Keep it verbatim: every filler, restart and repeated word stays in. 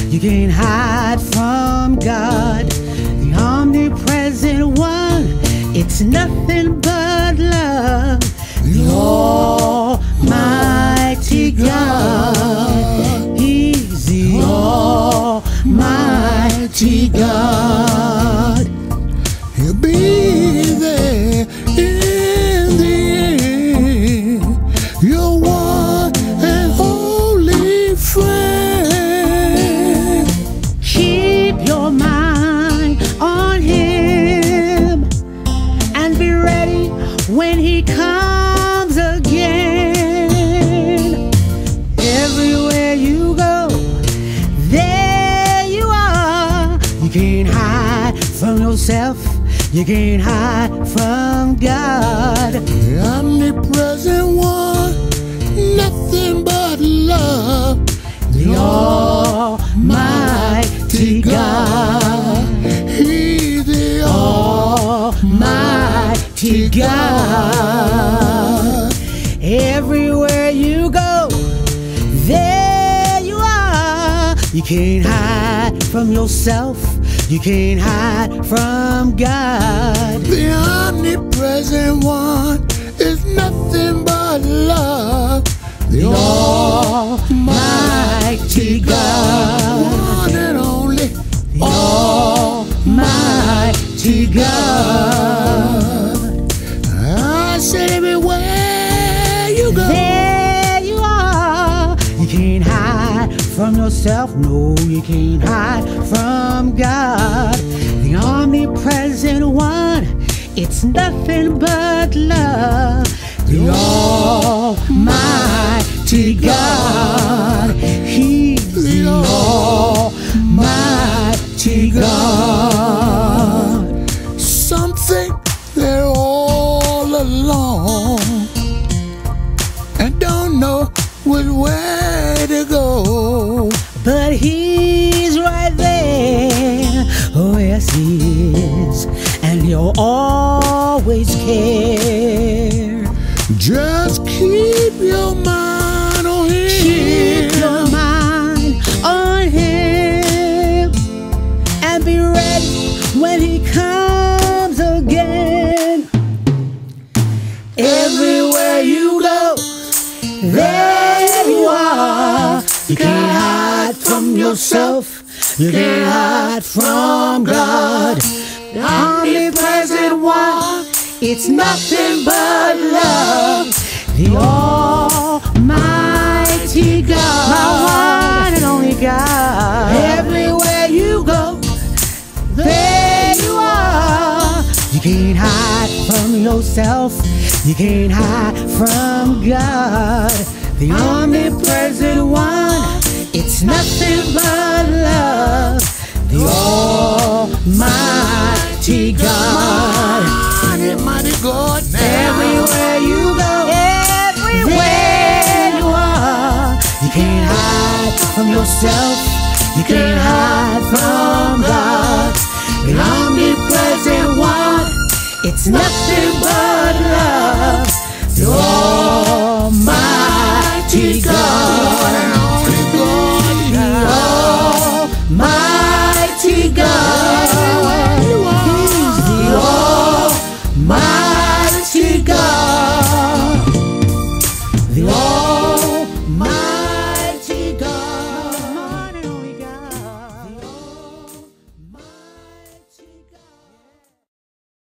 You can't hide from God, the omnipresent one. It's nothing but love, the Almighty God. He's the Almighty God. He'll be there in the end, your one and only friend. Keep your mind on Him and be ready when He comes again. Everywhere you go, there you are. You can't hide from yourself, you can't hide from God. The omnipresent one, nothing but love, The Almighty God. He's the Almighty God. Everywhere you go, there you are. You can't hide from yourself, you can't hide from God. The omnipresent one is nothing but love, the Almighty God. one and only, The Almighty God. I said everywhere you go, There you are. You can't hide from yourself, no, you can't hide from God. The omnipresent one, it's nothing but love, the Almighty God. He's the Almighty God. some think they're all alone and don't know which way to go. But He's right there, oh yes He is, and He'll always care. Just keep your mind on Him. Keep your mind on Him and be ready when He comes again. Everywhere you go, there you are. You can't hide from yourself, you can't hide from God. The omnipresent one, it's nothing but love, the Almighty God, my one and only God. Everywhere you go, there you are. You can't hide from yourself, you can't hide from God. The omnipresent one, it's nothing but love, the Almighty God. Mighty God, Everywhere you go, everywhere you are. You can't hide from yourself, you can't hide from God. The omnipresent one, it's nothing but love, the Almighty God. The Almighty God. He's the Almighty God. The